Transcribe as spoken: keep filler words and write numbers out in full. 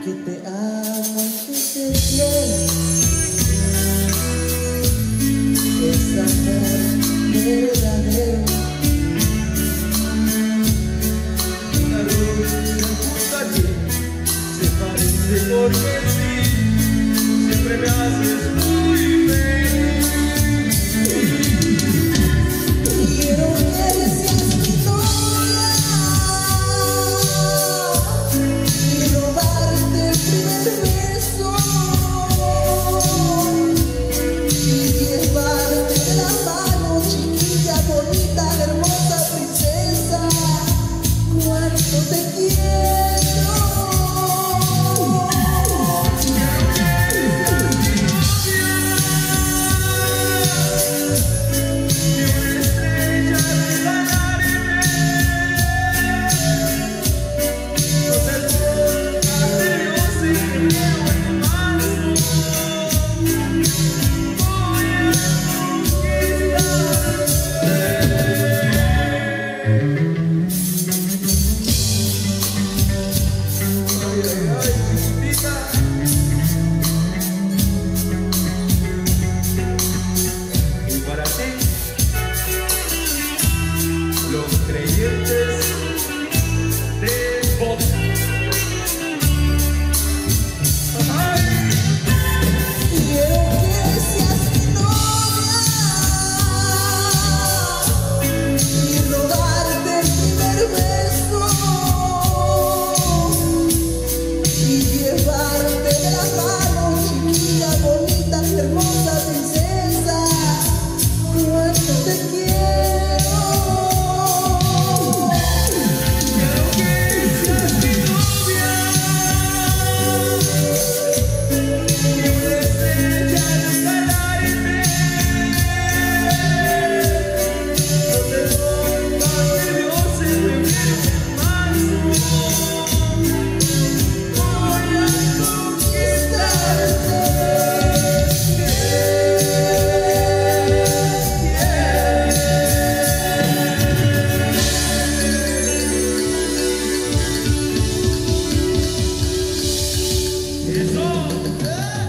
que te amo y que te quiero. Es amor verdadero. Una rubia justo aquí se parece porque sí, siempre me haces muy feliz. Quiero que seas mi novia y robarte el primer beso y llevarte de la mano, chiquilla, bonita, hermosa princesa. Cuánto te quiero. Los creyentes de Vox. Ay. Quiero que seas mi novia y robarte el primer beso y llevarte de la mano, chiquilla, bonita, hermosa princesa. Cuánto te quiero. Eso.